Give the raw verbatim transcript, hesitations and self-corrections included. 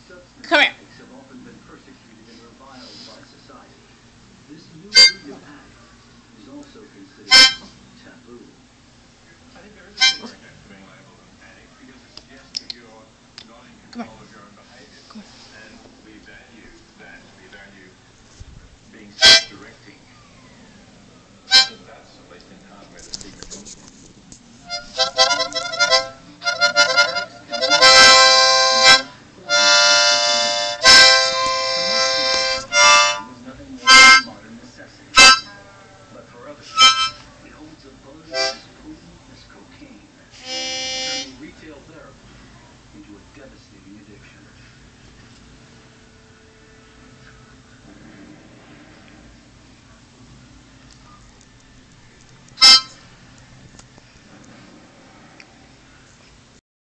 Come here. Have often been persecuted and reviled by society. This new breed of addict is also considered taboo.